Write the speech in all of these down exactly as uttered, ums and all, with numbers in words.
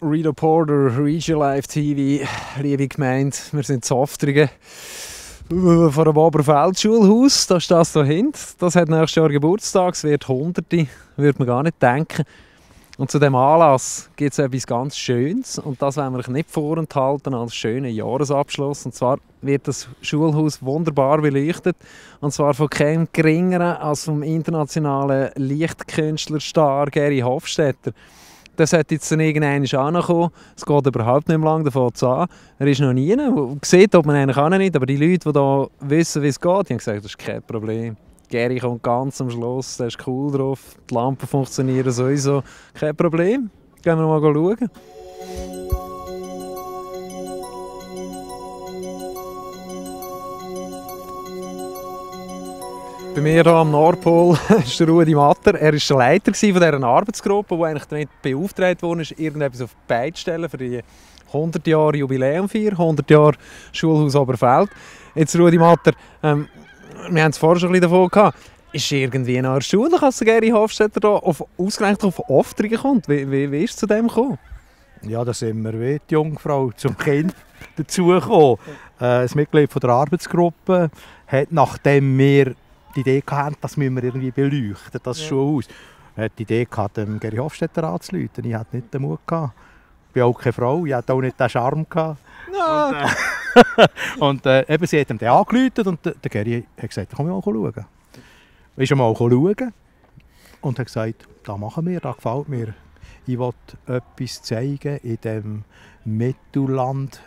Rita Porter, Regio Live T V, liebe Gemeinde, wir sind in Zoftrigen vor dem Oberfeld-Schulhaus, da steht das hier hinten. Das hat nächstes Jahr Geburtstag, es wird Hunderte, würde man gar nicht denken. Und zu diesem Anlass gibt es etwas ganz Schönes und das wollen wir euch nicht vorenthalten als schönen Jahresabschluss. Und zwar wird das Schulhaus wunderbar beleuchtet und zwar von keinem geringeren als vom internationalen Lichtkünstlerstar Geri Hofstetter. Das sollte jetzt dann irgendwann auch noch kommen. Es geht überhaupt nicht mehr lange davon an. Er ist noch nie. Man sieht, ob man eigentlich auch nicht, aber die Leute, die hier wissen, wie es geht, die haben gesagt, das ist kein Problem. Geri kommt ganz am Schluss, der ist cool drauf, die Lampen funktionieren sowieso, kein Problem. Gehen wir mal schauen. Bei mir hier am Nordpol ist der Rudi Matter. Er war der Leiter von dieser Arbeitsgruppe, die eigentlich damit beauftragt wurde, irgendetwas auf die Beine zu stellen für die hundert Jahre Jubiläumfeier, hundert Jahre Schulhaus Oberfeld. Jetzt Rudi Matter, ähm, wir haben es vorher schon ein bisschen davon gehabt. Ist irgendwie noch erstaunlich, als Geri Hofstetter hier auf, ausgerechnet auf Oftrigen kommt? Wie, wie, wie ist es zu dem gekommen? Ja, da sind wir wie die Jungfrau zum Kind dazugekommen. Äh, das Mitglied von der Arbeitsgruppe hat, nachdem wir die Idee hatten, das müssen wir irgendwie beleuchten, das ja. Schulhaus, hat die Idee gehabt, dem Geri Hofstetter anzurufen. Ich hatte nicht den Mut gehabt. Ich bin auch keine Frau, ich hatte auch nicht den Charme gehabt. No. Und, äh, und äh, eben, sie hat ihm dann angerufen und der, der Geri hat gesagt, komm mal schauen. Er ist mal schauen und hat gesagt, das machen wir, das gefällt mir. Ich will etwas zeigen in dem Mittelland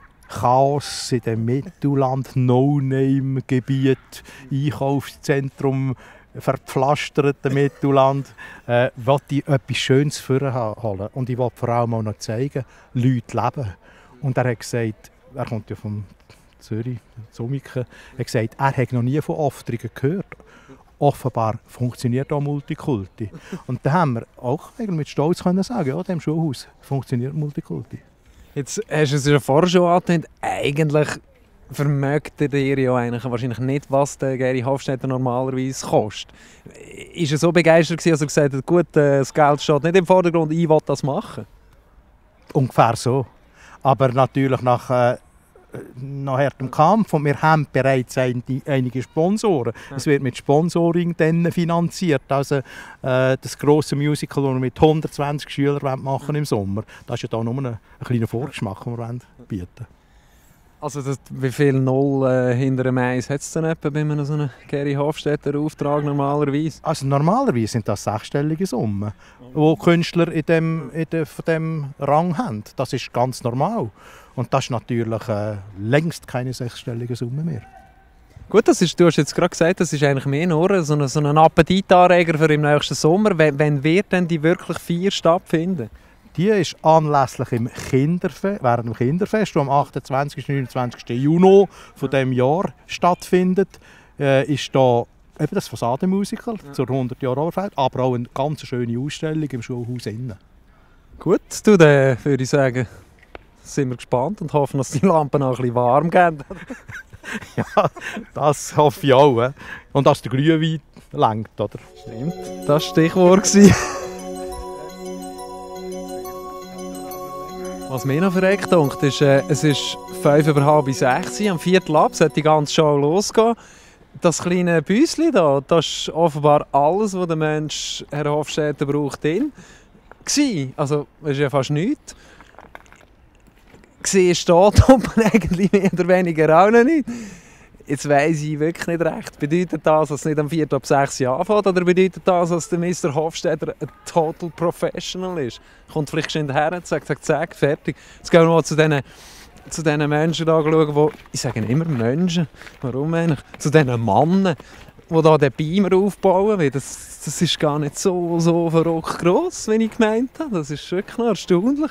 Chaos, in dem Mittelland No-Name-Gebiet, Einkaufszentrum, verpflasterten Mittelland, äh, will ich etwas Schönes vorholen. Und ich will vor allem auch noch zeigen, Leute leben. Und er hat gesagt, er kommt ja von Zürich, Zummiken, er hat gesagt, er hat noch nie von Oftrigen gehört. Offenbar funktioniert auch Multikulti. Und da haben wir auch mit Stolz können sagen, ja, in diesem Schulhaus funktioniert Multikulti. Jetzt hast du es ja vorher schon angedeutet, eigentlich vermögt ihr ja eigentlich wahrscheinlich nicht, was der Geri Hofstetter normalerweise kostet. Ist er so begeistert gewesen, dass er gesagt hat, gut, das Geld steht nicht im Vordergrund, ich will das machen? Ungefähr so. Aber natürlich nach, äh, nach hartem Kampf und wir haben bereits ein, einige Sponsoren. Ja. Es wird mit Sponsoring dann finanziert. Also äh, das grosse Musical, das wir mit hundertzwanzig Schülern machen im Sommer, das ist ja da nur ein, ein kleiner Vorgeschmack, den wir bieten wollen. Also das, wie viel Null äh, hinter einem Eis hat es denn etwa bei einem so einem Geri Hofstetter Auftrag normalerweise? Also normalerweise sind das sechsstellige Summen, die Künstler in dem, in dem, von diesem Rang haben. Das ist ganz normal. Und das ist natürlich äh, längst keine sechsstellige Summe mehr. Gut, das ist, du hast jetzt gerade gesagt, das ist eigentlich mehr nur so ein, so ein Appetitanreger für im nächsten Sommer. Wenn, wenn wird denn die wirklich Feier stattfinden? Die ist anlässlich im Kinderfest, während dem Kinderfest, das am achtundzwanzigsten und neunundzwanzigsten Juni von diesem Jahr stattfindet, äh, ist da eben das Fassadenmusical ja. zur hundert Jahre Oberfeld, aber auch eine ganz schöne Ausstellung im Schulhaus innen. Gut, du, dann würde ich sagen, sind wir gespannt und hoffen, dass die Lampen auch ein bisschen warm gehen. Ja, das hoffe ich auch. He? Und dass der Glühwein lenkt, oder? Stimmt, das war das Stichwort. Was mir noch verreckt denkt, ist, äh, es ist fünf über halb sechs, am Viertel ab, sollte die ganze Show losgehen. Das kleine Büsschen da, das ist offenbar alles, was der Mensch, Herr Hofstetter, braucht. Drin. Also, das ist ja fast nichts. Gesehen steht aber eigentlich mehr oder weniger auch noch nicht. Jetzt weiss ich wirklich nicht recht. Bedeutet das, dass es nicht am Viertel ab sechs anfängt, oder bedeutet das, dass der Mister Hofstetter ein total Professional ist? Kommt vielleicht schnell her, zack, zack, zack, fertig. Jetzt gehen wir mal zu diesen zu diesen Menschen da schauen, wo, ich sage immer Menschen, warum eigentlich? Zu diesen Männern, die da den Beamer aufbauen. Weil das, das ist gar nicht so, so verrückt gross, wie ich gemeint habe. Das ist wirklich noch erstaunlich.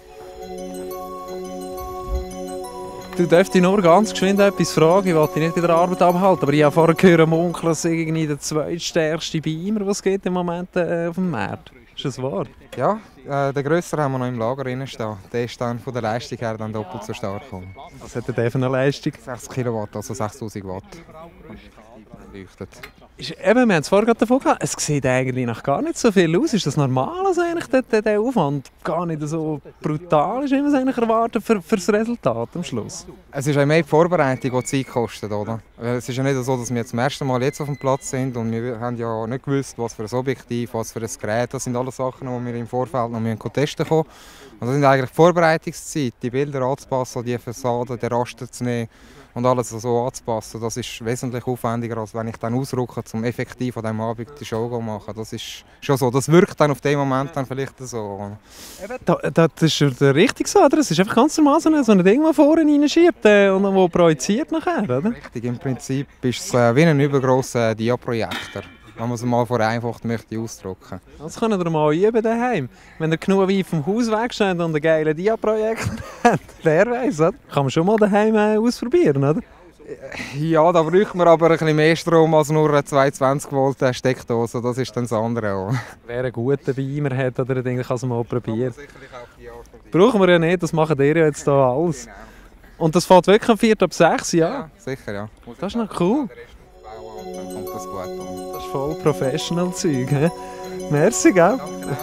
Du dürftest nur ganz geschwind etwas fragen, ich wollte dich nicht in der Arbeit abhalten, aber ich habe vorher gehört, Onkel, dass irgendwie der zweitstärkste Beamer, was geht im Moment äh, auf dem Markt. Ist das wahr? Ja, Äh, den grösseren haben wir noch im Lager drin stehen. Der ist dann von der Leistung her dann doppelt so stark gekommen. Was hat der für eine Leistung? sechzig Kilowatt, also sechstausend Watt. Leuchtet. Ist, eben, wir haben es vorher gerade davon gehabt, es sieht eigentlich nach gar nicht so viel aus. Ist das normal, dass eigentlich der, der, der Aufwand gar nicht so brutal ist, wie man es eigentlich erwartet für, für das Resultat am Schluss? Es ist auch mehr die Vorbereitung, die Zeit kostet, oder? Weil es ist ja nicht so, dass wir zum ersten Mal jetzt auf dem Platz sind und wir haben ja nicht gewusst, was für ein Objektiv, was für ein Gerät. Das sind alles Sachen, die wir im Vorfeld noch testen können. Und das sind eigentlich die Vorbereitungszeit, die Bilder anzupassen, die Fassade, den Raster zu nehmen und alles so anzupassen. Das ist wesentlich aufwendiger, als wenn ich dann ausrücke, um effektiv an diesem Abend die Show zu machen. Das ist schon so. Das wirkt dann auf dem Moment dann vielleicht so. Da, das ist richtig so, oder? Es ist einfach ganz normal so ein, so ein Ding, das vorne reinschiebt äh, und das projiziert nachher, oder? Richtig, im Prinzip ist es äh, wie ein übergrosser Diaprojektor, wenn man es mal vereinfacht möchte ausdrücken. Das könnt ihr mal üben daheim. Wenn ihr genug weit vom Haus wegsteht und einen geilen Dia-Projekt habt, wer weiß, oder? Kann man schon mal daheim äh, ausprobieren, oder? Ja, da braucht man aber ein bisschen mehr Strom als nur eine zweihundertzwanzig Volt Steckdose. Das ist dann das andere auch. Wer einen guten Beamer hat, oder den kann es mal probieren. Brauchen wir ja nicht, das machen ihr ja jetzt hier alles. Genau. Und das fällt wirklich am vier ab sechs, ja? Ja, sicher, ja. Das ist noch cool. Dann kommt das gut an. Das ist voll professional Zeug, he? Merci, gell? Danke.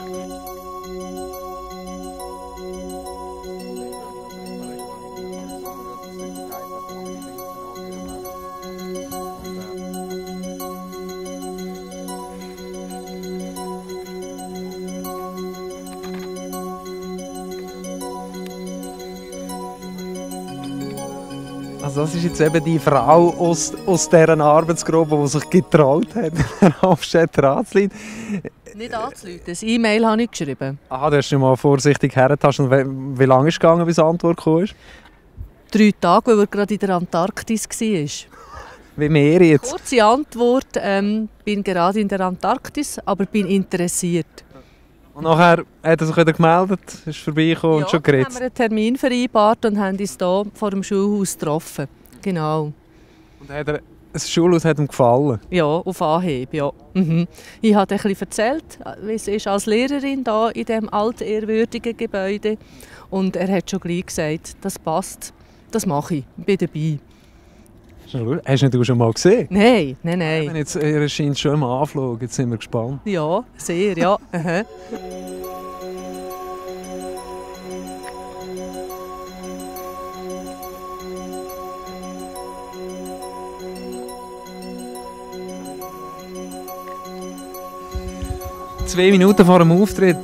Also das ist jetzt eben die Frau aus, aus dieser Arbeitsgruppe, die sich getraut hat, Herr Hofstetter anzuleiten. Nicht anzuleiten, das E-Mail habe ich geschrieben. Ah, du hast schon mal vorsichtig hergetastet. Wie, wie lange ist es gegangen, bis die Antwort kam? Drei Tage, weil er gerade in der Antarktis war. Wie mehr jetzt? Kurze Antwort, ähm, bin gerade in der Antarktis, aber bin interessiert. Und nachher hat er sich wieder gemeldet, ist vorbeigekommen Ja, und schon dann geredet. haben wir einen Termin vereinbart und haben uns hier vor dem Schulhaus getroffen. Genau. Und hat er, das Schulhaus hat ihm gefallen? Ja, auf Anhieb, ja. Mhm. Ich habe ein bisschen erzählt, wie es ist als Lehrerin hier in diesem altehrwürdigen Gebäude. Und er hat schon gleich gesagt, das passt, das mache ich, ich bin dabei. Hast du ihn schon mal gesehen? Nein, nein, nein. Jetzt, er erscheint schon im Anflug, jetzt sind wir gespannt. Ja, sehr, ja. Aha. Zwei Minuten vor dem Auftritt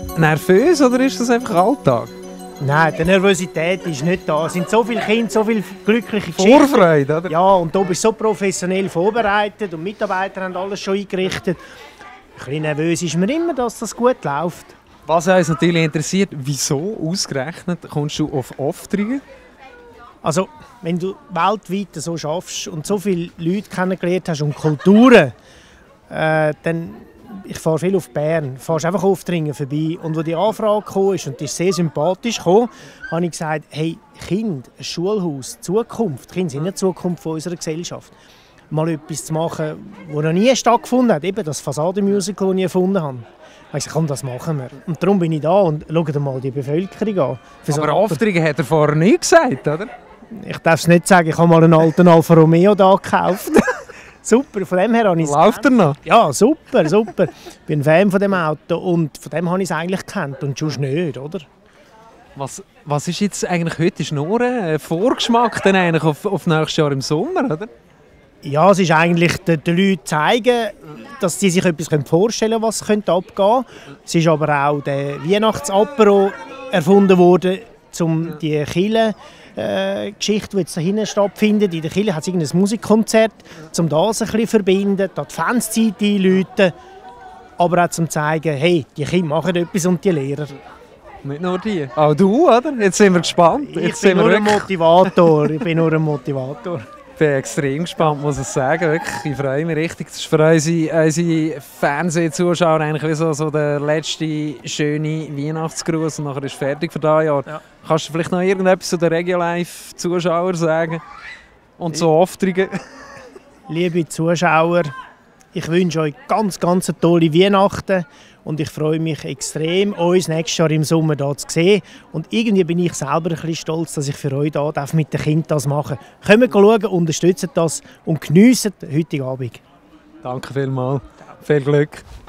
nervös oder ist das einfach Alltag? Nein, die Nervosität ist nicht da. Es sind so viele Kinder, so viele glückliche Geschichten. Vorfreude, oder? Ja, und du bist so professionell vorbereitet und die Mitarbeiter haben alles schon eingerichtet. Ein bisschen nervös ist man immer, dass das gut läuft. Was uns natürlich interessiert, wieso ausgerechnet kommst du auf Aufträge? Also, wenn du weltweit so schaffst und so viele Leute kennengelernt hast und Kulturen, äh, dann... Ich fahre viel auf Bern, fährst einfach auf Dringen vorbei. Und als die Anfrage kam und die ist sehr sympathisch gekommen, habe ich gesagt, hey, Kind, ein Schulhaus, Zukunft. Kinder sind nicht die Zukunft unserer Gesellschaft. Mal etwas zu machen, das noch nie stattgefunden hat, eben das Fassadenmusical, das ich erfunden habe. Ich habe gesagt, komm, das machen wir. Und darum bin ich da und schau dir mal die Bevölkerung an. Für so Aber Alter- Aufträge hat er vorher nie gesagt, oder? Ich darf es nicht sagen, ich habe mal einen alten Alfa Romeo da gekauft. Super, von dem her habe ich es Läuft er noch? Ja, super, super. Ich bin ein Fan von dem Auto und von dem habe ich es eigentlich gekannt und sonst nicht, oder? Was, was ist jetzt eigentlich heute ist nur ein Vorgeschmack dann eigentlich auf, auf nächstes Jahr im Sommer, oder? Ja, es ist eigentlich den, den Leuten zeigen, dass sie sich etwas vorstellen können, was könnte abgehen könnte. Es ist aber auch der Weihnachtsapero erfunden worden, um die Kirche Äh, Geschichte, die jetzt da hinten stattfindet. In der Kirche hat es ein Musikkonzert, um das ein bisschen zu verbinden, die Adventszeit einläuten, aber auch zum zu zeigen, hey, die Kinder machen etwas und die Lehrer. Nicht nur die. Auch du, oder? Jetzt sind wir gespannt. Jetzt Ich sind bin wir nur ein wirklich- Motivator. Ich bin nur ein Motivator. Ich bin extrem gespannt, muss ich sagen. Wirklich, ich freue mich richtig. Das ist für unsere, unsere Fernsehzuschauer eigentlich wie so, so der letzte schöne Weihnachtsgruß und nachher ist fertig für dieses Jahr. Ja. Kannst du vielleicht noch irgendetwas zu den Regio-Live-Zuschauern sagen? Und zu Aufträgen? Liebe Zuschauer, Ich wünsche euch ganz, ganz eine tolle Weihnachten und ich freue mich extrem, uns nächstes Jahr im Sommer hier zu sehen. Und irgendwie bin ich selber ein bisschen stolz, dass ich für euch hier mit den Kindern das machen darf. Kommt schauen, unterstützt das und geniessen den heutigen Abend. Danke vielmals. Viel Glück.